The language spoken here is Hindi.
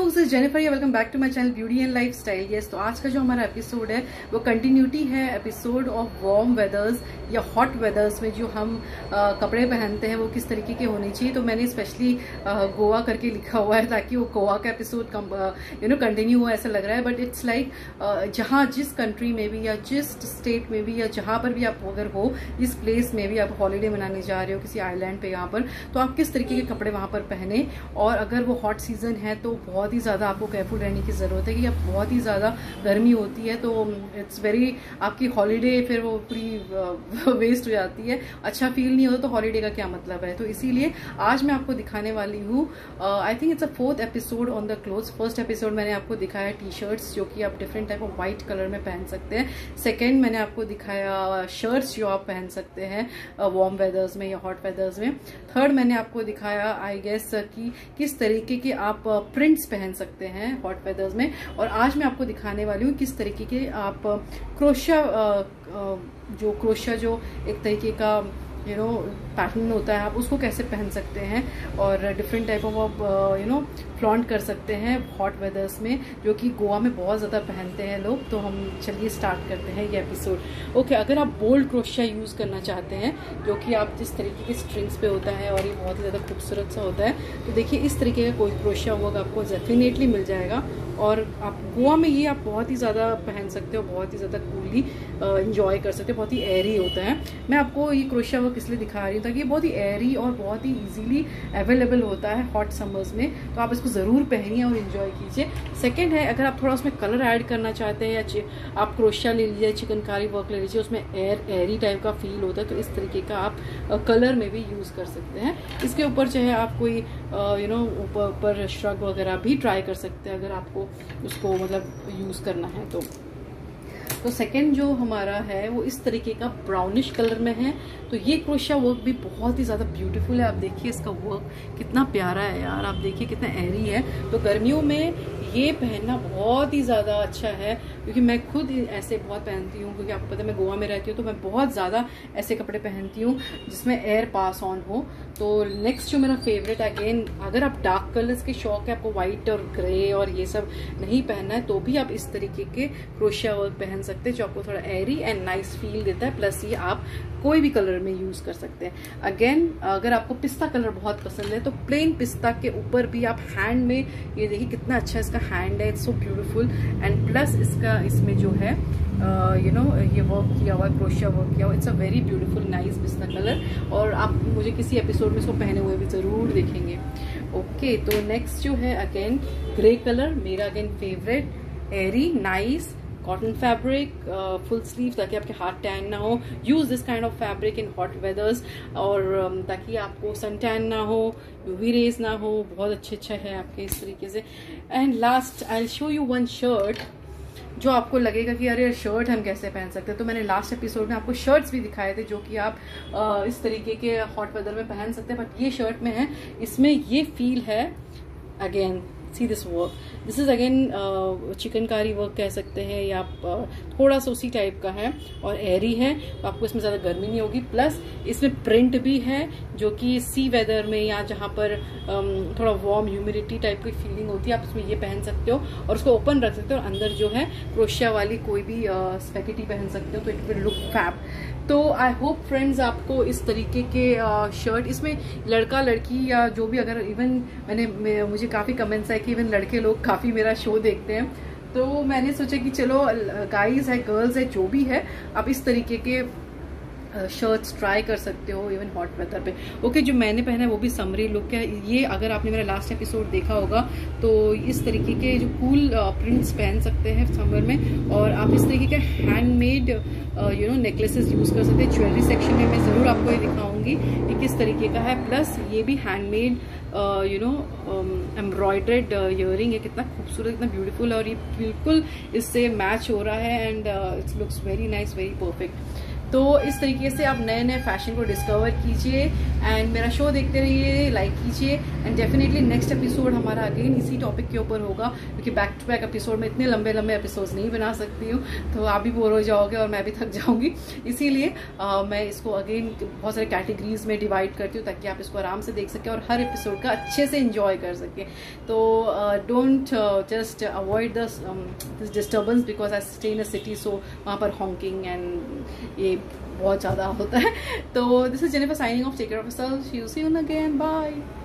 folks, this is Jennifer. Welcome back to my channel beauty and lifestyle. Yes, तो आज का जो हमारा एपिसोड है वो कंटिन्यूटी है एपिसोड ऑफ वार्म वेदर्स या हॉट वेदर्स में जो हम कपड़े पहनते हैं वो किस तरीके के होने चाहिए। तो मैंने स्पेशली गोवा करके लिखा हुआ है ताकि वो गोवा का एपिसोड कंटिन्यू हो, ऐसा लग रहा है। बट इट्स लाइक जहाँ जिस कंट्री में भी या जिस स्टेट में भी या जहाँ पर भी आप अगर हो, इस प्लेस में भी आप हॉलीडे मनाने जा रहे हो किसी आइलैंड पे यहाँ पर, तो आप किस तरीके के कपड़े वहाँ पर पहने। और अगर वो हॉट सीजन है तो बहुत ही ज़्यादा आपको केयरफुल रहने की ज़रूरत है कि अब बहुत ही ज़्यादा गर्मी होती है तो इट्स वेरी आपकी हॉलीडे फिर वो पूरी वेस्ट हो जाती है, अच्छा फील नहीं होता, तो हॉलीडे का क्या मतलब है। तो इसीलिए आज मैं आपको दिखाने वाली हूँ, I think it's a 4th episode on the clothes. First episode मैंने आपको दिखाया टी शर्ट्स जो कि आप different type of white colour में पहन सकते हैं। सेकेंड मैंने आपको दिखाया शर्ट्स जो आप पहन सकते हैं वार्म वेदर्स में या हॉट वेदर्स में। थर्ड मैंने आपको दिखाया आई गेस कि किस तरीके के आप प्रिंट्स पहन सकते हैं हॉट वेदर्स में। और आज मैं आपको दिखाने वाली हूँ किस तरीके के आप क्रोशिया जो एक तरीके का पैटर्न होता है, आप उसको कैसे पहन सकते हैं और डिफरेंट टाइप ऑफ फ्लॉन्ट कर सकते हैं हॉट वेदर्स में, जो कि गोवा में बहुत ज़्यादा पहनते हैं लोग। तो हम चलिए स्टार्ट करते हैं ये एपिसोड। ओके, अगर आप बोल्ड क्रोशिया यूज़ करना चाहते हैं जो कि आप जिस तरीके के स्ट्रिंग्स पे होता है और ये बहुत ही ज़्यादा खूबसूरत सा होता है, तो देखिए इस तरीके का कोई क्रोशिया वर्क आपको डेफिनेटली मिल जाएगा। और आप गोवा में ये आप बहुत ही ज़्यादा पहन सकते हो, बहुत ही ज़्यादा कूलली इंजॉय कर सकते हो, बहुत ही एयरी होता है। मैं आपको ये क्रोशिया वर्क इसलिए दिखा रही हूँ ताकि ये बहुत ही एयरी और बहुत ही इजीली अवेलेबल होता है हॉट समर्स में, तो आप इसको ज़रूर पहनिए और इन्जॉय कीजिए। सेकंड है, अगर आप थोड़ा उसमें कलर ऐड करना चाहते हैं या आप क्रोशिया ले लीजिए, चिकनकारी वर्क ले लीजिए, उसमें एयरी टाइप का फील होता है, तो इस तरीके का आप कलर में भी यूज़ कर सकते हैं। इसके ऊपर चाहे आप कोई ऊपर श्रग वगैरह भी ट्राई कर सकते हैं अगर आपको उसको मतलब यूज़ करना है तो सेकंड जो हमारा है वो इस तरीके का ब्राउनिश कलर में है। तो ये क्रोशिया वर्क भी बहुत ही ज़्यादा ब्यूटीफुल है। आप देखिए इसका वर्क कितना प्यारा है यार, आप देखिए कितना एरी है। तो गर्मियों में ये पहनना बहुत ही ज़्यादा अच्छा है, क्योंकि मैं खुद ऐसे बहुत पहनती हूँ, क्योंकि आपको पता है मैं गोवा में रहती हूँ तो मैं बहुत ज़्यादा ऐसे कपड़े पहनती हूँ जिसमें एयर पास ऑन हो। तो नेक्स्ट जो मेरा फेवरेट, अगेन अगर आप डार्क कलर्स के शौक है, आपको व्हाइट और ग्रे और ये सब नहीं पहनना है, तो भी आप इस तरीके के क्रोशिया वर्क पहन सकते हैं जो आपको थोड़ा एयरी एंड नाइस फील देता है। प्लस ये आप कोई भी कलर में यूज़ कर सकते हैं। अगेन अगर आपको पिस्ता कलर बहुत पसंद है तो प्लेन पिस्ता के ऊपर भी आप हैंड में, ये देखिए कितना अच्छा इसका हैंड है, it's so beautiful. And plus इसमें जो है ये वर्क किया हुआ, क्रोशिया वर्क किया हुआ, it's a very beautiful nice पिस्ता कलर। और आप मुझे किसी एपिसोड में इसको पहने हुए भी ज़रूर देखेंगे। ओके, तो नेक्स्ट जो है अगेन ग्रे कलर, मेरा again favourite, airy nice cotton fabric, full sleeve, ताकि आपके हाथ टैन ना हो। Use this kind of fabric in hot weathers, और ताकि आपको सन टैन ना हो, यूवी रेज ना हो, बहुत अच्छा है आपके इस तरीके से। And last I will show you one shirt जो आपको लगेगा कि अरे शर्ट हम कैसे पहन सकते हैं। तो मैंने लास्ट एपिसोड में आपको शर्ट्स भी दिखाए थे जो कि आप इस तरीके के हॉट वेदर में पहन सकते हैं, बट ये शर्ट में है, इसमें ये फील है। Again see this work, this is again chikankari work कह सकते हैं, या थोड़ा सा उसी टाइप का है और एरी है, तो आपको इसमें ज़्यादा गर्मी नहीं होगी। प्लस इसमें प्रिंट भी है जो कि सी वेदर में या जहाँ पर थोड़ा वार्म ह्यूमिडिटी टाइप की फीलिंग होती है, आप इसमें ये पहन सकते हो और उसको ओपन रख सकते हो, और अंदर जो है क्रोशिया वाली कोई भी स्पेगेटी पहन सकते हो, तो इट विल लुक फैब। तो आई होप फ्रेंड्स आपको इस तरीके के शर्ट, इसमें लड़का लड़की या जो भी, अगर इवन मुझे काफ़ी कमेंट्स आए कि इवन लड़के लोग काफ़ी मेरा शो देखते हैं, तो मैंने सोचा कि चलो गाइज है गर्ल्स है जो भी है, आप इस तरीके के शर्ट्स ट्राई कर सकते हो इवन हॉट वेदर पे। ओके, जो मैंने पहना है वो भी समरी लुक है। ये अगर आपने मेरा लास्ट एपिसोड देखा होगा तो इस तरीके के जो कूल प्रिंट्स पहन सकते हैं समर में, और आप इस तरीके के हैंडमेड नेकलेसेस यूज़ कर सकते हैं। ज्वेलरी सेक्शन में मैं ज़रूर आपको ये दिखाऊंगी कि किस तरीके का है। प्लस ये भी हैंडमेड एम्ब्रॉयडर्ड ईयरिंग है, कितना खूबसूरत, कितना ब्यूटीफुल, और ये बिल्कुल इससे मैच हो रहा है and it looks very nice, very perfect. तो इस तरीके से आप नए नए फैशन को डिस्कवर कीजिए एंड मेरा शो देखते रहिए, लाइक कीजिए एंड डेफिनेटली नेक्स्ट एपिसोड हमारा अगेन इसी टॉपिक के ऊपर होगा, क्योंकि बैक टू बैक एपिसोड में इतने लंबे लंबे एपिसोड्स नहीं बना सकती हूँ, तो आप भी बोर हो जाओगे और मैं भी थक जाऊंगी। इसीलिए मैं इसको अगेन बहुत सारे कैटेगरीज में डिवाइड करती हूँ ताकि आप इसको आराम से देख सकें और हर एपिसोड का अच्छे से इंजॉय कर सकें। तो don't just avoid this disturbance because I stay in a city, so वहाँ पर हॉन्किंग एंड ये बहुत ज़्यादा होता है। तो this is Jennifer signing off, take care of yourself, see you soon again, bye.